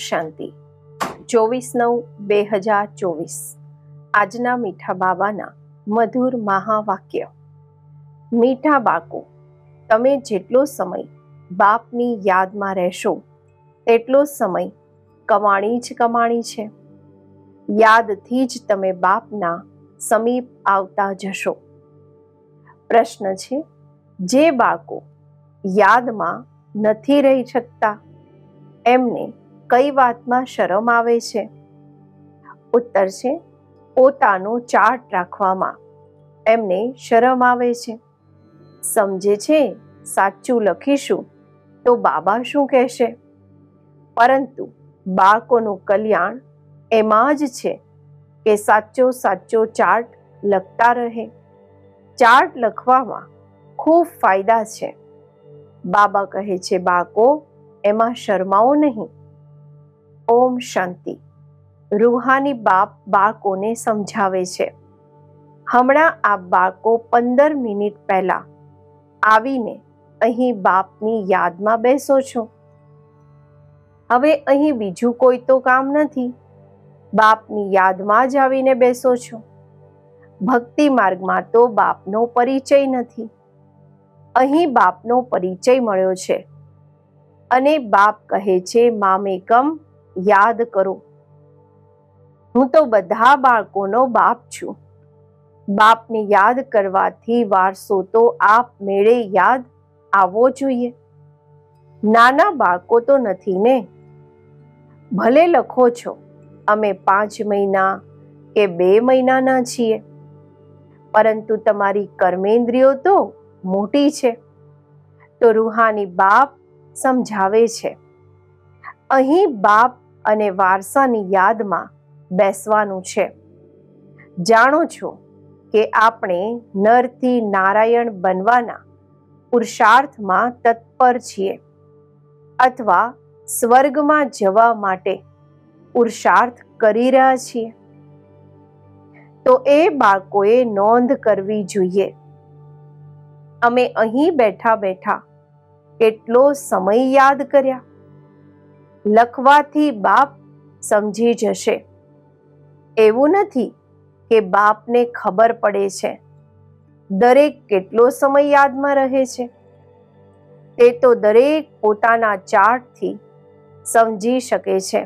શાંતિ 24/9/2024 આજના મીઠા બાબાના મધુર મહાવાક્ય। મીઠા બાળકો, તમે જેટલો સમય બાપની યાદમાં રહેશો તેટલો સમય કમાણી જ કમાણી છે। યાદથી જ તમે બાપના સમીપ આવતા જશો। પ્રશ્ન છે, જે બાળકો યાદમાં નથી રહી શકતા એમને કઈ વાતમાં શરમ આવે છે? ઉત્તર છે, પોતાનો ચાર્ટ રાખવામાં એમને શરમ આવે છે। સમજે છે સાચું લખીશું તો બાબા શું કહેશે, પરંતુ બાળકોનું કલ્યાણ એમાં જ છે કે સાચો ચાર્ટ લખતા રહે। ચાર્ટ લખવામાં ખૂબ ફાયદા છે। બાબા કહે છે, બાળકો એમાં શરમાઓ નહીં। ઓમ શાંતિ। રૂહાની બાપ બાળકોને સમજાવે છે, હમણાં આપ બાળકો 15 મિનિટ પહેલા આવીને અહીં બાપની યાદમાં બેસો છો। હવે અહીં બીજું કોઈ તો કામ નથી, બાપની યાદમાં જ આવીને બેસો છો। ભક્તિ માર્ગમાં તો બાપનો પરિચય નથી, અહીં બાપનો પરિચય મળ્યો છે અને બાપ કહે છે, મામેકમ યાદ કરો। હું તો બધા બાળકોનો બાપ છું। બાપને યાદ કરવાથી વારસો તો આપમેળે યાદ આવવો જોઈએ। નાના બાળકો તો નથી ને? ભલે લખો છો અમે 5 મહિના કે 2 મહિનાના છીએ, પરંતુ તમારી કર્મેન્દ્રિયો તો મોટી છે। તો રૂહાની બાપ સમજાવે છે, અહીં બાપ અને વારસાની યાદમાં બેસવાનું છે। જાણો છો કે આપણે નરથી નારાયણ બનવાના પુરુષાર્થમાં તત્પર છીએ, અથવા સ્વર્ગમાં જવા માટે પુરુષાર્થ કરી રહ્યા છીએ। તો એ બાળકોએ નોંધ કરવી જોઈએ, અમે અહીં બેઠા બેઠા કેટલો સમય યાદ કર્યા। લખવાથી બાપ સમજી જશે। એવું નથી કે બાપને ખબર પડે છે દરેક કેટલો સમય યાદમાં રહે છે, તે તો દરેક પોતાના ચાર્ટથી સમજી શકે છે।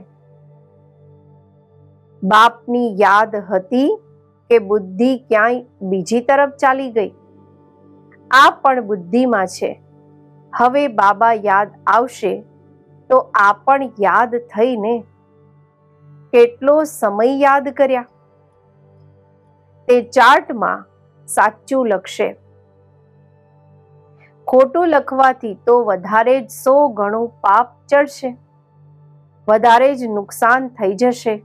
બાપની યાદ હતી કે બુદ્ધિ ક્યાંય બીજી તરફ ચાલી ગઈ? આ પણ બુદ્ધિમાં છે। હવે બાબા યાદ આવશે તો આ પણ યાદ થઈને કેટલો સમય યાદ કર્યા તે ચાર્ટમાં સાચું લખશે। ખોટું લખવાથી તો વધારે જ 100 ગણું પાપ ચડશે, વધારે જ નુકસાન થઈ જશે।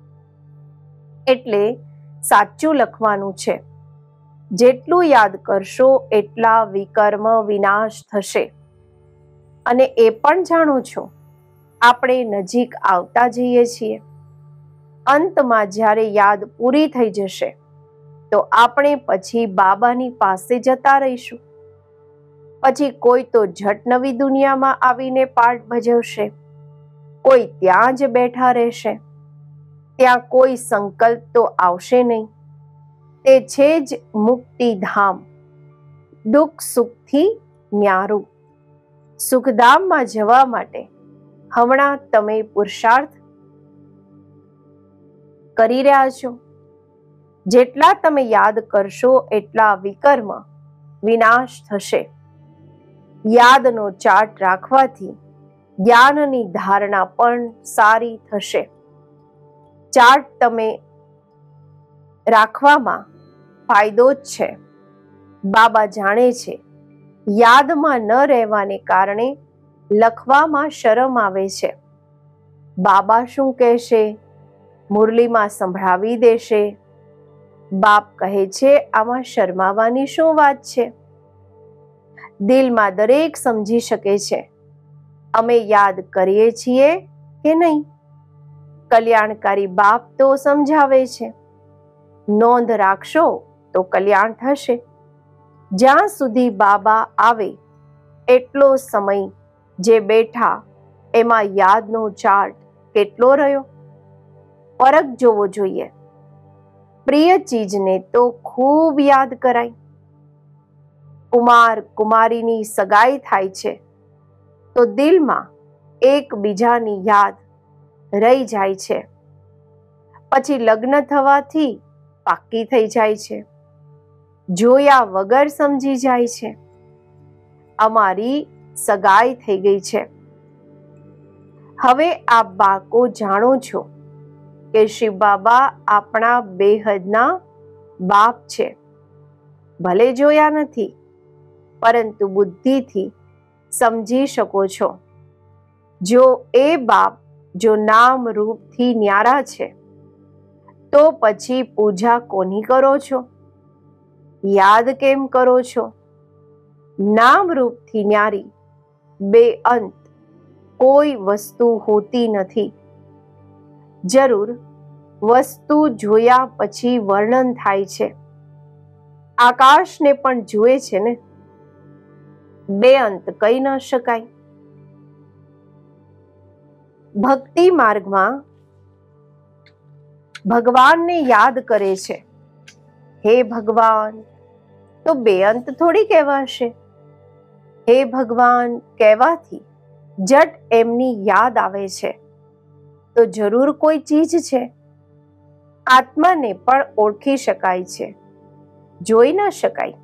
એટલે સાચું લખવાનું છે। જેટલું યાદ કરશો એટલા વિકર્મ વિનાશ થશે। અને એ પણ જાણો છો, આપણે નજીક આવતા જઈએ છીએ। અંતમાં જ્યારે યાદ પૂરી થઈ જશે તો આપણે પછી બાબાની પાસે જતા રહીશું। પછી કોઈ તો ઝટ નવી દુનિયામાં આવીને પાઠ ભજવશે, કોઈ ત્યાં જ બેઠા રહેશે। ત્યાં કોઈ સંકલ્પ તો આવશે નહીં। તે છે જ મુક્તિધામ, દુઃખ સુખથી ન્યારું। સુખધામમાં જવા માટે હમણાં તમે પુરુષાર્થ કરી રહ્યા છો। જેટલા તમે યાદ કરશો એટલા વિકર્મ વિનાશ થશે। યાદનો ચાર્ટ રાખવાથી જ્ઞાનની ધારણા પણ સારી થશે। ચાર્ટ તમે રાખવામાં ફાયદો જ છે। બાબા જાણે છે યાદમાં ન રહેવાને કારણે લખવામાં શરમ આવે છે। બાબા શું કહેશે, મુરલીમાં સંભળાવી દેશે। બાપ કહે છે, આમાં શરમાવાની શું વાત છે? દિલમાં દરેક સમજી શકે છે અમે યાદ કરીએ છીએ કે નહીં। કલ્યાણકારી બાપ તો સમજાવે છે, નોંધ રાખશો તો કલ્યાણ થશે। જ્યાં સુધી બાબા આવે એટલો સમય જે બેઠા એમાં યાદનો ચાર્ટ કેટલો રહ્યો? ફરક જોવો જોઈએ. પ્રિય ચીજને તો ખૂબ યાદ કરાય. કુમાર કુમારીની સગાઈ થાય છે તો દિલમાં એકબીજાની યાદ રહી જાય છે. પછી લગ્ન થવાથી પાક્કી થઈ જાય છે. જોયા વગર સમજી જાય છે, અમારી સગાઈ થઈ ગઈ છે. હવે આપ બાળકો જાણો છો કે શિવ બાબા આપણા બેહદના બાપ છે. ભલે જોયા નથી, પરંતુ બુદ્ધિથી સમજી શકો છો. જો એ બાપ જો નામ રૂપથી ન્યારા છે, તો પછી પૂજા કોની કરો છો? યાદ કેમ કરો છો? નામ રૂપથી ન્યારી બેઅંત કોઈ વસ્તુ હોતી નથી. જરૂર વસ્તુ જોયા પછી વર્ણન થાય છે. આકાશને પણ જુએ છે ને, બેઅંત કહી ન શકાય. ભક્તિ માર્ગમાં ભગવાનને યાદ કરે છે. હે ભગવાન તો બેઅંત થોડી કહેવાશે. હે ભગવાન કહેવાથી જટ એમની યાદ આવે છે, તો જરૂર કોઈ ચીજ છે. આત્માને પણ ઓળખી શકાય છે, જોઈ ન શકાય.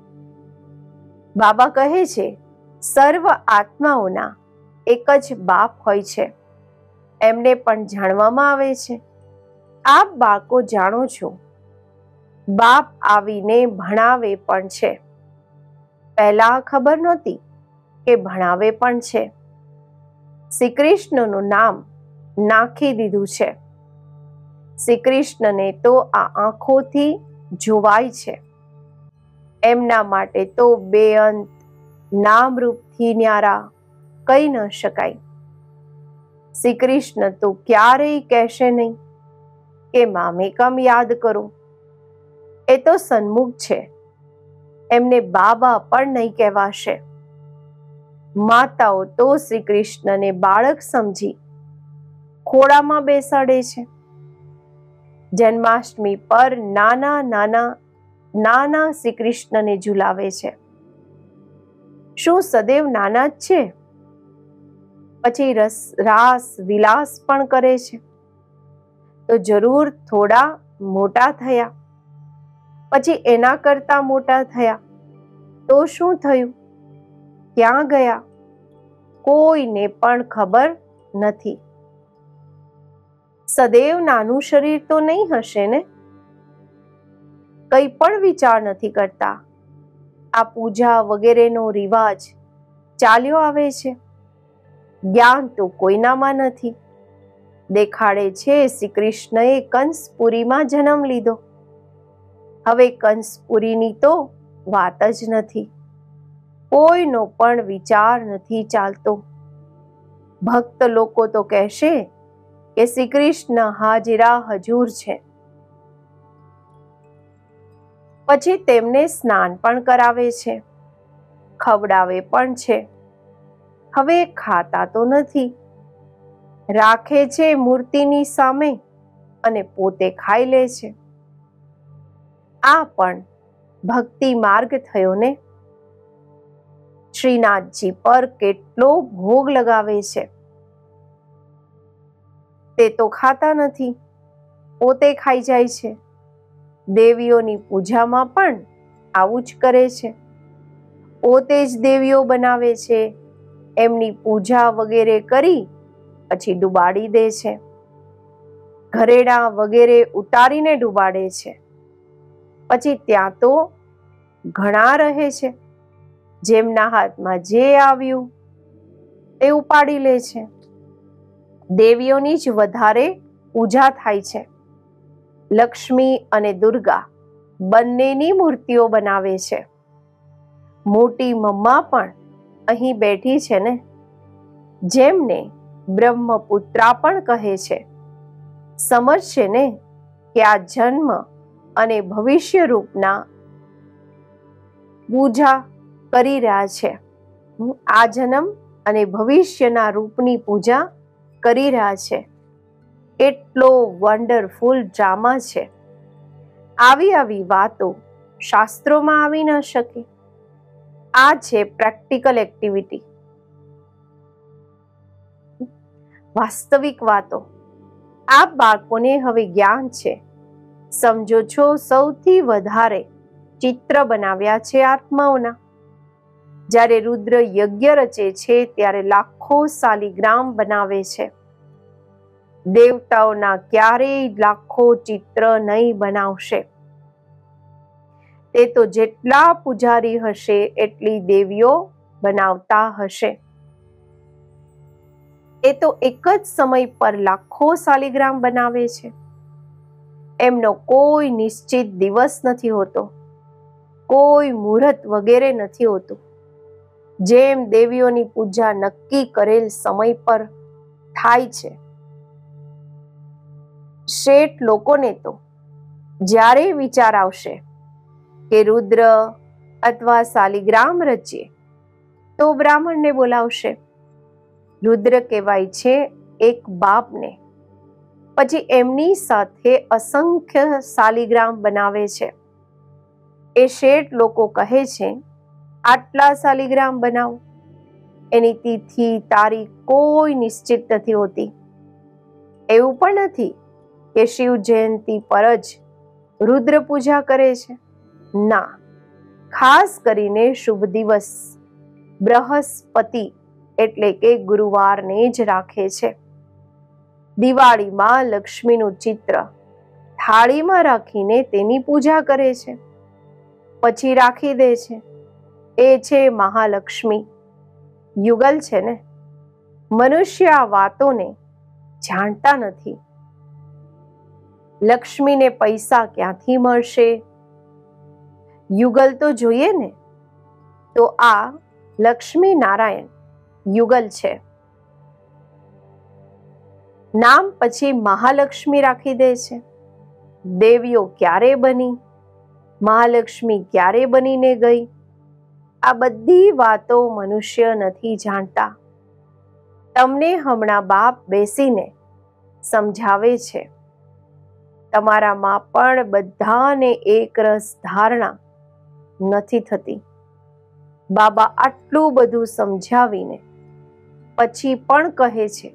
બાબા કહે છે, સર્વ આત્માઓના એક જ બાપ હોય છે. એમને પણ જાણવામાં આવે છે. આપ બાળકો જાણો છો, બાપ આવીને ભણાવે પણ છે. પહેલા ખબર નહોતી કે ભણાવે પણ છે. શ્રી કૃષ્ણનું નામ નાખી દીધું છે. શ્રી કૃષ્ણને તો આ આંખોથી જોવાય છે. એમના માટે તો બેઅંત નામરૂપથી ન્યારા કહી ન શકાય. શ્રી કૃષ્ણ તો ક્યારેય કહેશે નહીં કે મામેકમ યાદ કરો. એ તો સન્મુખ છે. એમને બાબા પણ નહીં કહેવાશે. માતાઓ તો શ્રી કૃષ્ણને બાળક સમજી ખોળામાં બેસાડે છે. જન્માષ્ટમી પર નાના શ્રી કૃષ્ણને ઝુલાવે છે. શું સદૈવ નાના જ છે? પછી રાસ વિલાસ પણ કરે છે. તો જરૂર થોડા મોટા થયા, પછી એના કરતા મોટા થયા તો શું થયું? ક્યાં ગયા? કોઈને પણ ખબર નથી. સદૈવ નાનું શરીર તો નહીં હશે ને? કંઈ પણ વિચાર નથી કરતા. આ પૂજા વગેરેનો રિવાજ ચાલ્યો આવે છે. જ્ઞાન તો કોઈનામાં નથી. દેખાડે છે શ્રી કૃષ્ણએ કંસપુરીમાં જન્મ લીધો. હવે કંસપુરીની તો વાત જ નથી. કોઈનો પણ વિચાર નથી ચાલતો. ભક્ત લોકો તો કહેશે કે શ્રી કૃષ્ણ હાજરા હજૂર છે. પછી તેમને સ્નાન પણ કરાવે છે, ખવડાવે પણ છે. હવે ખાતા તો નથી, રાખે છે મૂર્તિની સામે અને પોતે ખાઈ લે છે. આ પણ ભક્તિ માર્ગ થયો ને? શ્રીનાથજી પર કેટલો ભોગ લગાવે છે. તે તો ખાતા નથી, પોતે ખાઈ જાય છે. દેવીઓની પૂજામાં પણ આવું જ કરે છે. પોતે જ દેવીઓ બનાવે છે. એમની પૂજા વગેરે કરી પછી ડુબાડી દે છે. ઘરેડા વગેરે ઉતારીને ડુબાડે છે. પછી ત્યાં તો ઘણા રહે છે. જેમના હાથમાં જે આવ્યું તે ઉપાડી લે છે. દેવીઓની જ વધારે પૂજા થાય છે. લક્ષ્મી અને દુર્ગા બંનેની મૂર્તિઓ બનાવે છે. મોટી મમ્મા પણ અહીં બેઠી છે ને, જેમને બ્રહ્મપુત્રા પણ કહે છે. સમજશે ને કે આ જન્મ અને ભવિષ્ય રૂપના પૂજા કરી રહ્યા છે. આ જન્મ અને ભવિષ્યના રૂપની પૂજા કરી રહ્યા છે. કેટલો વન્ડરફુલ ડ્રામા છે. આવી વાતો શાસ્ત્રોમાં આવી ન શકે. આ છે પ્રેક્ટિકલ એક્ટિવિટી, વાસ્તવિક વાતો. આ બાળકોને હવે જ્ઞાન છે. સમજો છો, સૌથી વધારે ચિત્ર બનાવ્યા છે આત્માઓના. જ્યારે રુદ્ર યજ્ઞ રચે છે ત્યારે લાખો શાલિગ્રામ બનાવે છે. દેવતાઓના ક્યારેય લાખો ચિત્ર નહીં બનાવશે. તે તો જેટલા પૂજારી હશે એટલી દેવીઓ બનાવતા હશે. એ તો એક જ સમય પર લાખો શાલિગ્રામ બનાવે છે. એમનો કોઈ નિશ્ચિત દિવસ નથી હોતો, કોઈ મુહૂર્ત વગેરે નથી હોતું. જેમ દેવીઓની પૂજા નક્કી કરેલ સમય પર થાય છે. શેઠ લોકોને તો જ્યારે વિચાર આવશે કે રુદ્ર અથવા શાલિગ્રામ રચીએ તો બ્રાહ્મણને બોલાવશે. રુદ્ર કહેવાય છે એક બાપને. પછી એમની સાથે અસંખ્ય શાલિગ્રામ બનાવે છે. એ શેઠ લોકો કહે છે, આટલા શાલિગ્રામ બનાવો. એની તિથિ તારીખ કોઈ નિશ્ચિત નથી હોતી. એવું પણ નથી કે શિવ જયંતિ પર જ રુદ્ર પૂજા કરે છે. ના, ખાસ કરીને શુભ દિવસ બૃહસ્પતિ એટલે કે ગુરુવારને જ રાખે છે. દિવાળીમાં લક્ષ્મીનું ચિત્ર થાળીમાં રાખીને તેની પૂજા કરે છે, પછી રાખી દે છે. એ છે મહાલક્ષ્મી. યુગલ છે ને. મનુષ્ય આ વાતોને જાણતા નથી. લક્ષ્મીને પૈસા ક્યાંથી મળશે? યુગલ તો જોઈએ ને. તો આ લક્ષ્મી નારાયણ યુગલ છે. નામ પછી મહાલક્ષ્મી રાખી દે છે. દેવીઓ ક્યારે બની? મહાલક્ષ્મી ક્યારે બનીને ગઈ? આ બધી વાતો મનુષ્ય નથી જાણતા. તમને હમણાં બાપ બેસીને સમજાવે છે. તમારામાં પણ બધાને એક રસ ધારણા નથી થતી. બાબા આટલું બધું સમજાવીને પછી પણ કહે છે,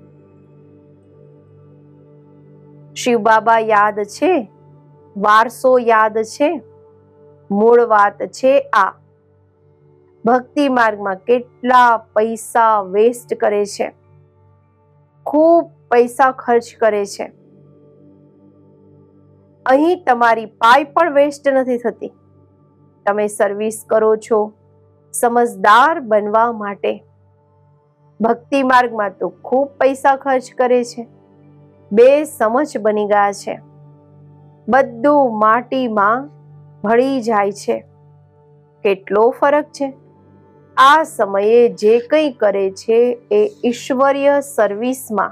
શિવ બાબા યાદ છે, વારસો યાદ છે, મૂળ વાત છે આ. ભક્તિ માર્ગમાં કેટલા પૈસા વેસ્ટ કરે છે, ખૂબ પૈસા ખર્ચ કરે છે. અહીં તમારી પાઈ પણ વેસ્ટ નથી થતી. તમે સર્વિસ કરો છો સમજદાર બનવા માટે. ભક્તિ માર્ગમાં તો ખૂબ પૈસા ખર્ચ કરે છે. બે સમજ બની ગયા છે. બધું માટીમાં ભળી જાય છે. કેટલો ફરક છે. આ સમયે જે કંઈ કરે છે એ ઈશ્વરીય સર્વિસમાં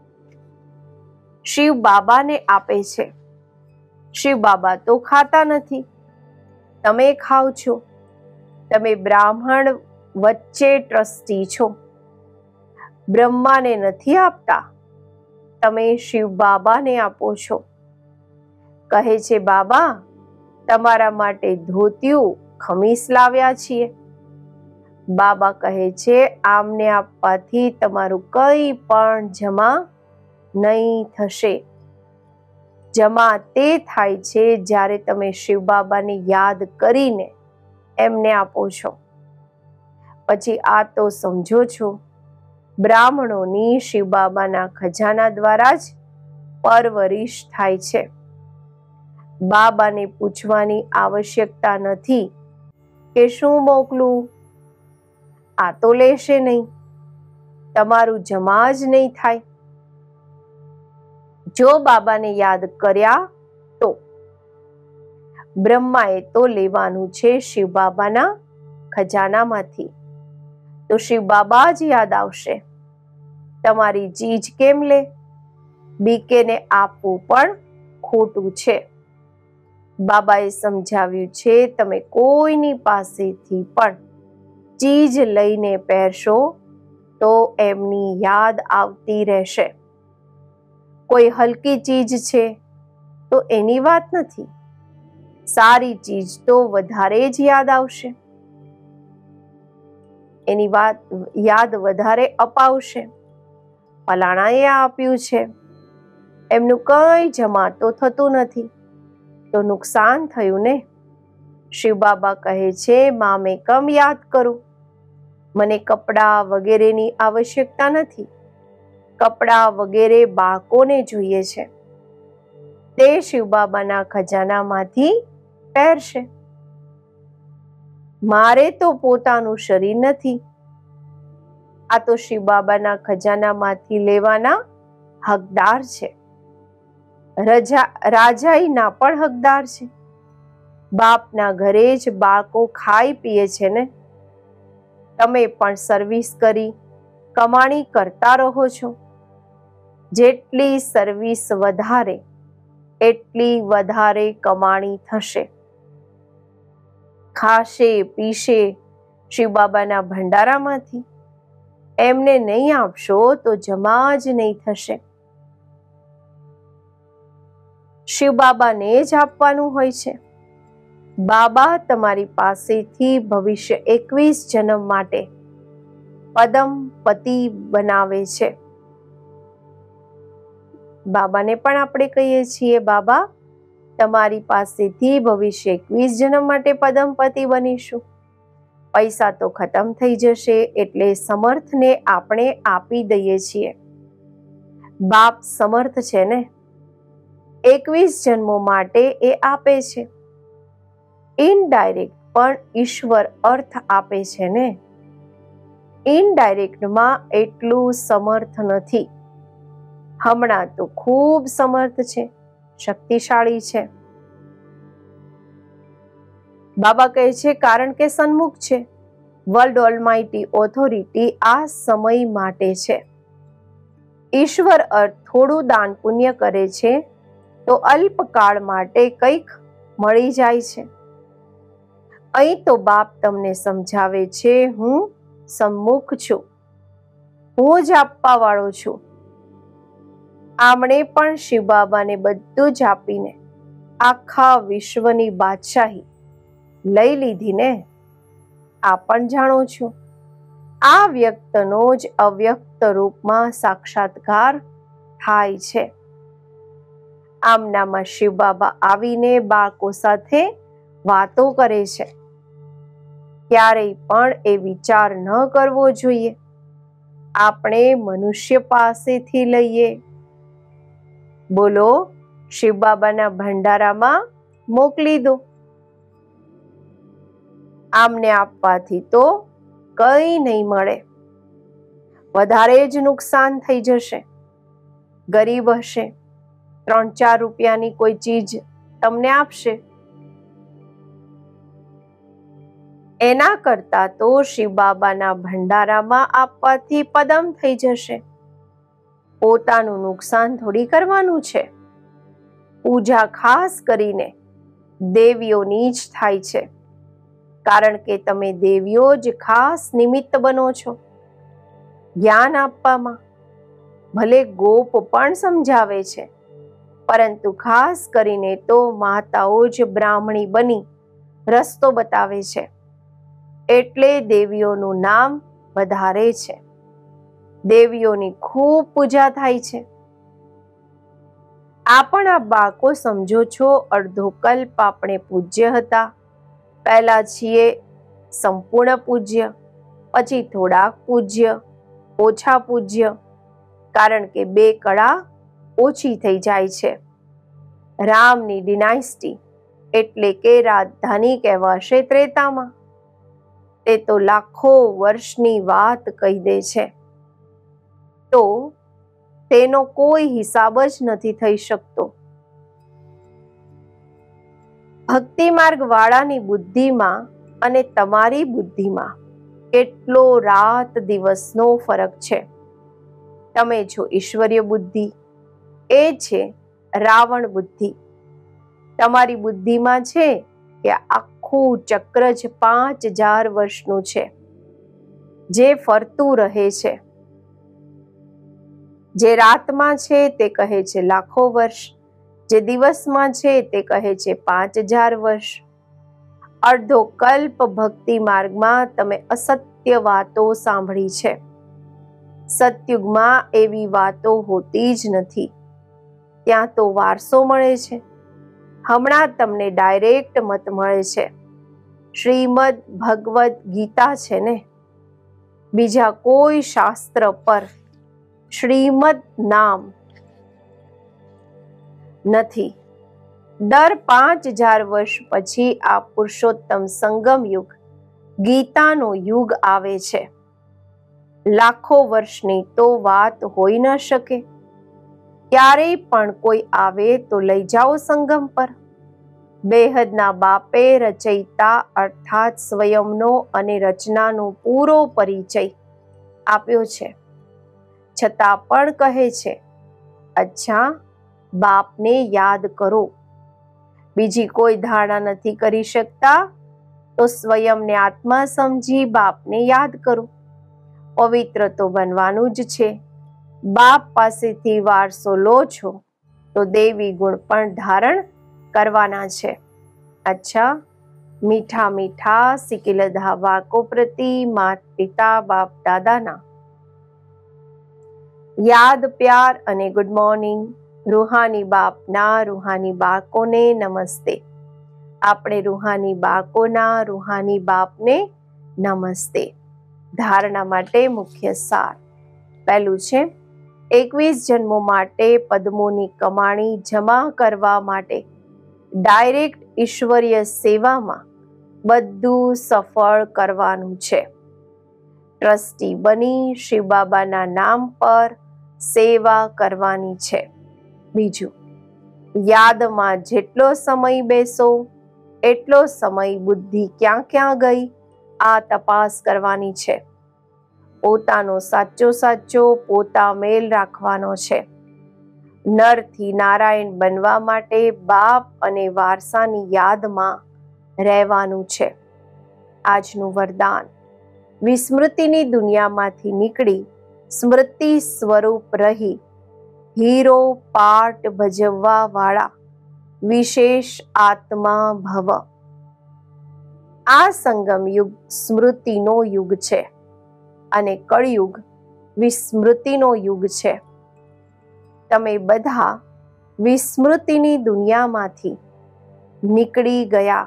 શિવ બાબાને આપે છે. શિવ બાબા તો ખાતા નથી, તમે ખાઓ છો. તમે બ્રાહ્મણ વચ્ચે ટ્રસ્ટી છો. બ્રહ્માને નથી આપતા, તમે શિવ બાબાને આપો છો. કહે છે, બાબા તમારા માટે ધોતિયું ખમીસ લાવ્યા છીએ. બાબા કહે છે, આમને આપવાથી તમારું કંઈ પણ જમા નહીં થશે. જમા તે થાય છે જ્યારે તમે શિવ બાબાને યાદ કરીને એમને આપો છો. પછી આ તો સમજો છો, બ્રાહ્મણોની શિવ બાબાના ખજાના દ્વારા જ પરવરિશ થાય છે. બાબાને પૂછવાની આવશ્યકતા નથી કે શું મોકલું. આ તો લેશે નહીં, તમારું જમા જ નહીં થાય. જો બાબાને યાદ કર્યા તો બ્રહ્માએ તો લેવાનું છે શિવ બાબાના ખજાનામાંથી. તો શિવ બાબા જ યાદ આવશે. તમારી ચીજ કેમ લે? બીકેને આપવું પણ ખોટું છે. બાબાએ સમજાવ્યું છે, તમે કોઈની પાસેથી પણ ચીજ લઈને પહેરશો તો એમની યાદ આવતી રહેશે. કોઈ હલકી ચીજ છે તો એની વાત નથી, સારી ચીજ તો વધારે જ યાદ આવશે, એની વાત યાદ વધારે અપાવશે. ફલાણાએ આપ્યું છે, એમનું કંઈ જમા તો થતું નથી, તો નુકસાન થયું ને. શિવ બાબા કહે છે, મામે કમ યાદ કરું, મને કપડાં વગેરેની આવશ્યકતા નથી, કપડાં વગેરે બાળકોને જોઈએ છે, તે શિવ બાબાના ખજાનામાંથી પહેરશે. મારે તો પોતાનું શરીર નથી, આ તો શિવ બાબાના ખજાનામાંથી લેવાના હકદાર છે. રાજાઈના પણ હકદાર છે. બાપના ઘરે જ બાળકો ખાઈ પીએ છે ને. તમે પણ સર્વિસ કરી કમાણી કરતા રહો છો. જેટલી સર્વિસ વધારે એટલી વધારે કમાણી થશે. ખાશે પીશે શિવ બાબાના ભંડારામાંથી, એમને નહીં આપશો તો જમા જ નહીં થશે. શિવ બાબાને જ આપવાનું હોય છે. બાબા તમારી પાસેથી ભવિષ્ય 21 જન્મ માટે પદમ પતિ બનાવે છે. બાબાને પણ આપણે કહીએ છીએ, બાબા તમારી પાસેથી ભવિષ્ય 21 જન્મ માટે પદમપતિ બનીશું. પૈસા તો ખતમ થઈ જશે એટલે સમર્થને આપણે આપી દઈએ છીએ. બાપ સમર્થ છે ને, 21 જન્મો માટે એ આપે છે. ઇનડાયરેક્ટ પણ ઈશ્વર અર્થ આપે છે ને. ઇનડાયરેક્ટમાં એટલું સમર્થ નથી. હમણાં તો ખૂબ સમર્થ છે, શક્તિશાળી છે. બાબા કહે છે કારણ કે સન્મુખ છે. વર્લ્ડ ઓલમાઇટી ઓથોરિટી આ સમય માટે છે. ઈશ્વર અર્થ થોડું દાન પુણ્ય કરે છે તો અલ્પકાળ માટે કંઈક મળી જાય છે. અહીં તો બાપ તમને સમજાવે છે, હું સન્મુખ છું, હું જ આપવા વાળો છું. આમણે પણ શિવ બાબાને બધું જ આપીને આખા વિશ્વની બાદશાહી લઈ લીધી ને. આ પણ જાણો છો, આ વ્યક્તનો જ અવ્યક્ત રૂપમાં સાક્ષાત્કાર થાય છે. આમનામાં શિવ બાબા આવીને બાળકો સાથે વાતો કરે છે. ક્યારેય પણ એ વિચાર ન કરવો જોઈએ આપણે મનુષ્ય પાસેથી લઈએ. બોલો, શિવ બાબાના ભંડારામાં મોકલી દો. આમને આપવાથી તો કંઈ નહીં મળે, વધારે જ નુકસાન થઈ જશે. ગરીબ હશે, 3-4 રૂપિયાની કોઈ ચીજ તમને આપશે, એના કરતા તો શિવ બાબાના ભંડારામાં આપવાથી પદમ થઈ જશે. પોતાનું નુકસાન થોડી કરવાનું છે. પૂજા ખાસ કરીને દેવીઓની જ થાય છે, કારણ કે તમે દેવીઓ જ ખાસ નિમિત્ત બનો છો જ્ઞાન આપવામાં. ભલે ગોપ પણ સમજાવે છે, પરંતુ ખાસ કરીને તો માતાઓ જ બ્રાહ્મણી બની રસ્તો બતાવે છે, એટલે દેવીઓનું નામ વધારે છે. દેવીઓની ખૂબ પૂજા થાય છે. આ પણ આપ બાળકો સમજો છો, અડધો કલ્પ આપણે પૂજ્ય હતા, પહેલા છીએ સંપૂર્ણ પૂજ્ય, પછી થોડાક પૂજ્ય, ઓછા પૂજ્ય, કારણ કે 2 કળા ઓછી થઈ જાય છે. રામની ડિનાસ્ટી એટલે કે રાજધાની કહેવાશે ત્રેતામાં. તે તો લાખો વર્ષની વાત કહી દે છે, તો તેનો કોઈ હિસાબ જ નથી થઈ શકતો. ભક્તિ માર્ગ વાળાની બુદ્ધિમાં અને તમારી બુદ્ધિમાં કેટલો રાત દિવસનો ફરક છે. તમે છો ઈશ્વરીય બુદ્ધિ, એ છે રાવણ બુદ્ધિ. તમારી બુદ્ધિમાં છે કે આખું ચક્ર જ 5000 વર્ષનું છે, જે ફરતું રહે છે. જે રાતમાં છે તે કહે છે લાખો વર્ષ, જે દિવસમાં છે તે કહે છે 5000 વર્ષ. અડધો કલ્પ ભક્તિ માર્ગમાં તમે અસત્ય વાતો સાંભળી છે. સતયુગમાં એવી વાતો હોતી જ નથી. ત્યાં તો વારસો મળે છે. હમણાં તમને ડાયરેક્ટ મત મળે છે. શ્રીમદ ભગવદ ગીતા છે ને, બીજા કોઈ શાસ્ત્ર પર શ્રીમદ નામ નથી. દર 5000 વર્ષ પછી આ પુરુષોત્તમ સંગમ યુગ, ગીતાનો યુગ આવે છે. લાખો વર્ષની તો વાત હોઈ ન શકે. ક્યારેય પણ કોઈ આવે તો લઈ જાઓ સંગમ પર. બેહદના બાપે રચયિતા અર્થાત સ્વયંનો અને રચનાનો પૂરો પરિચય આપ્યો છે. છતાં પણ કહે છે, અચ્છા, બાપને યાદ કરો. બીજી કોઈ ધારણા નથી કરી શકતા તો સ્વયંને આત્મા સમજી બાપને યાદ કરો. પવિત્ર તો બનવાનું જ છે. બાપ પાસેથી વારસો લો છો તો દેવી ગુણ પણ ધારણ કરવાના છે. અચ્છા, મીઠા મીઠા સિકિલધા બાળકો પ્રતિ માત પિતા બાપ દાદાના યાદ, પ્યાર અને ગુડ મોર્નિંગ. રૂહાની બાપના રૂહાની બાળકોને નમસ્તે. આપણે રૂહાની બાળકોના રૂહાની બાપને નમસ્તે. ધારણા માટે મુખ્ય સાર. પહેલું છે, 21 જન્મો માટે પદ્મોની કમાણી જમા કરવા માટે ડાયરેક્ટ ઈશ્વરીય સેવામાં બધું સફળ કરવાનું છે. ટ્રસ્ટી બની શિવ બાબાના નામ પર સેવા કરવાની છે. બીજું, યાદમાં જેટલો સમય બેસો એટલો સમય બુદ્ધિ ક્યાં ક્યાં ગઈ આ તપાસ કરવાની છે. પોતાનો સાચો પોતા મેલ રાખવાનો છે. નરથી નારાયણ બનવા માટે બાપ અને વારસાની યાદમાં રહેવાનું છે. આજનું વરદાન, વિસ્મૃતિની દુનિયામાંથી નીકળી સ્મૃતિ સ્વરૂપ રહી હીરો પાઠ ભજવવા વાળા વિશેષ આત્મા ભવ. આ સંગમ યુગ સ્મૃતિનો યુગ છે અને કળયુગ વિસ્મૃતિનો યુગ છે. તમે બધા વિસ્મૃતિની દુનિયામાંથી નીકળી ગયા.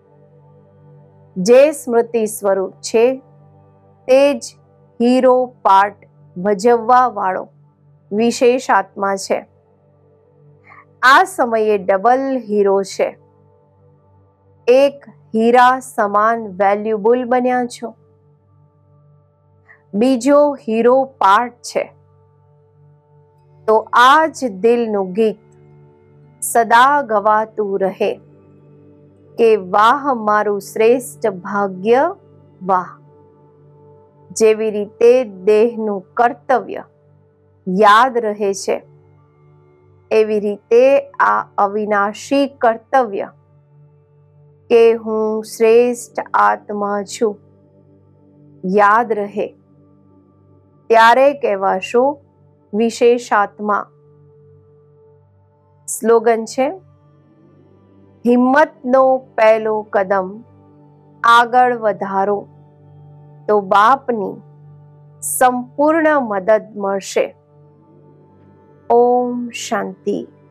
જે સ્મૃતિ સ્વરૂપ છે તે જ હીરો પાઠ ભજવવા વાળો વિશેષ આત્મા છે. આ સમયે ડબલ હીરો છે. એક હીરા સમાન વેલ્યુબલ બન્યા છો. બીજો હીરો પાર્ટ છે. તો આ જ દિલનું ગીત સદા ગવાતું રહે કે વાહ મારું શ્રેષ્ઠ ભાગ્ય વાહ. જેવી રીતે દેહનું કર્તવ્ય યાદ રહે છે, એવી રીતે આ અવિનાશી કર્તવ્ય કે હું શ્રેષ્ઠ આત્મા છું યાદ રહે. ત્યારે કહેવાશો વિશેષ આત્મા. સ્લોગન છે, હિંમતનો પહેલો કદમ આગળ વધારો તો બાપની સંપૂર્ણ મદદ મળશે. ઓમ શાંતિ.